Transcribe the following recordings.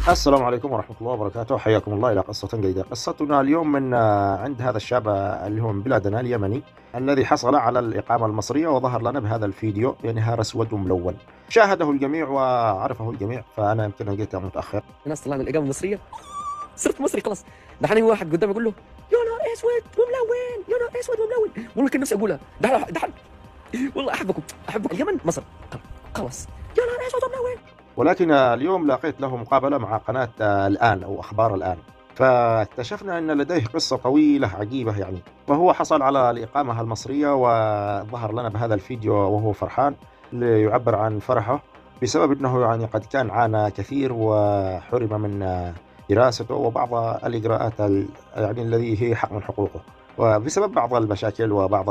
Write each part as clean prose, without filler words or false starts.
السلام عليكم ورحمة الله وبركاته، حياكم الله إلى قصة جديدة. قصتنا اليوم من عند هذا الشاب اللي هو من بلادنا اليمني الذي حصل على الإقامة المصرية وظهر لنا بهذا الفيديو، يعني نهار أسود وملون. شاهده الجميع وعرفه الجميع، فأنا يمكن جيت متأخر. الناس طلعنا الاقامه المصريه، صرت مصري خلاص. دحين واحد قدامي يقول له يا نهار اسود وملون، يا نهار اسود وملون. والله كان نفسي اقولها. دحين والله احبكم اليمن مصر خلاص، يا نهار اسود وملون. ولكن اليوم لقيت له مقابلة مع قناة الآن أو أخبار الآن، فاكتشفنا أن لديه قصة طويلة عجيبة يعني. فهو حصل على الإقامة المصرية وظهر لنا بهذا الفيديو وهو فرحان، ليعبر عن فرحه بسبب أنه يعني قد كان عانى كثير وحرم من دراسته وبعض الإجراءات يعني الذي هي حق من حقوقه، وبسبب بعض المشاكل وبعض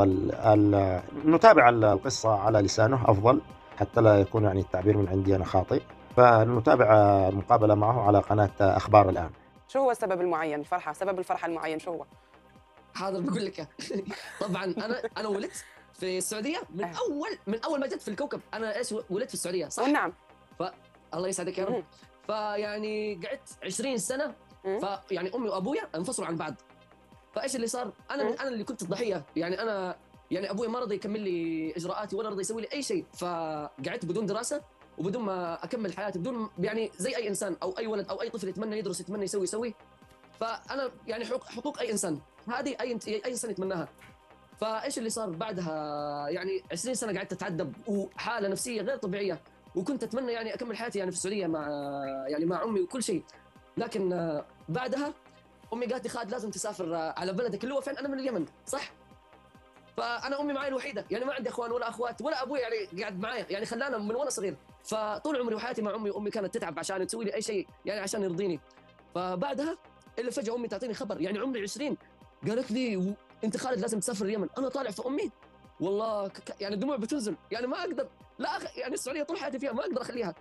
نتابع القصة على لسانه أفضل، حتى لا يكون يعني التعبير من عندي أنا خاطئ. فنتابع المقابلة معه على قناة أخبار الآن. شو هو السبب المعين الفرحة؟ سبب الفرحة المعين شو هو؟ حاضر بقول لك. طبعا انا ولدت في السعوديه من اول ما جت في الكوكب. انا ايش ولدت في السعوديه صح؟ نعم. الله يسعدك يا رب. فيعني قعدت 20 سنه. فيعني امي وابويا انفصلوا عن بعض. فايش اللي صار؟ انا اللي كنت الضحيه. يعني انا يعني ابوي ما رضى يكمل لي اجراءاتي ولا رضى يسوي لي اي شيء. فقعدت بدون دراسه وبدون ما اكمل حياتي، بدون يعني زي اي انسان او اي ولد او اي طفل يتمنى يدرس، يتمنى يسوي. فانا يعني حقوق اي انسان، هذه اي انسان يتمناها. فايش اللي صار بعدها؟ يعني 20 سنه قعدت اتعذب وحاله نفسيه غير طبيعيه. وكنت اتمنى يعني اكمل حياتي يعني في السعوديه مع يعني مع امي وكل شيء. لكن بعدها امي قالت لي خالد لازم تسافر على بلدك اللي هو فين. انا من اليمن صح؟ فانا امي معي الوحيده، يعني ما عندي اخوان ولا اخوات ولا ابوي يعني قاعد معايا، يعني خلانا من وانا صغير. فطول عمري وحياتي مع امي، وامي كانت تتعب عشان تسوي لي اي شيء يعني عشان يرضيني. فبعدها الا فجاه امي تعطيني خبر، يعني عمري 20، قالت لي انت خالد لازم تسافر اليمن. انا طالع في امي والله يعني الدموع بتنزل، يعني ما اقدر. لا يعني السعوديه طول حياتي فيها ما اقدر اخليها.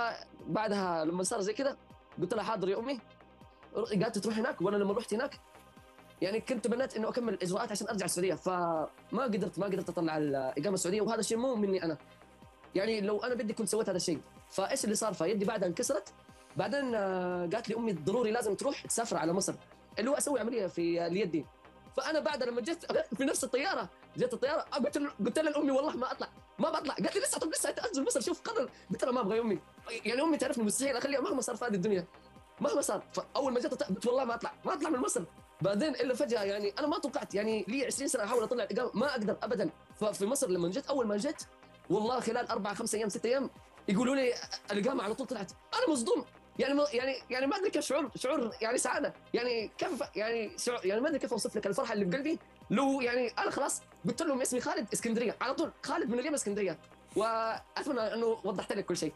فبعدها لما صار زي كده قلت لها حاضر يا امي. قالت تروح هناك. وانا لما رحت هناك يعني كنت تمنيت انه اكمل الاجراءات عشان ارجع السعوديه. ما قدرت اطلع الاقامه السعوديه، وهذا الشيء مو مني انا. يعني لو انا بدي كنت سويت هذا الشيء. فايش اللي صار؟ فيدي بعدها انكسرت. بعدين قالت لي امي ضروري لازم تروح تسافر على مصر، اللي هو اسوي عمليه في اليدي. فانا بعد لما جيت في نفس الطياره، جت الطياره قلت لها لامي والله ما اطلع، ما بطلع. قالت لي لسه، طب لسه انزل مصر شوف قرر. قلت لها ما ابغى يا امي، يعني امي تعرفني مستحيل اخليها مهما صار في هذه الدنيا، مهما صار. فاول ما جت قلت والله ما اطلع من مصر. بعدين الا فجاه يعني انا ما توقعت، يعني لي 20 سنه احاول اطلع الاقامه ما اقدر ابدا. ففي مصر لما جيت اول ما جيت والله خلال 4 5 ايام 6 ايام يقولوا لي الاقامه على طول طلعت. انا مصدوم. يعني ما ادري كيف شعور يعني سعاده، يعني كيف يعني شعور، يعني ما ادري كيف اوصف لك الفرحه اللي بقلبي. لو يعني انا خلاص قلت لهم اسمي خالد اسكندريه على طول، خالد من اليمن اسكندريه. واتمنى انه وضحت لك كل شيء.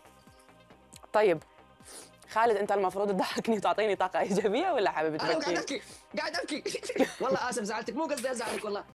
طيب خالد، انت المفروض تضحكني وتعطيني طاقة إيجابية ولا حابب انا قاعد تبكي؟ ابكي، قاعد ابكي. والله اسف زعلتك، مو قصدي ازعلك والله.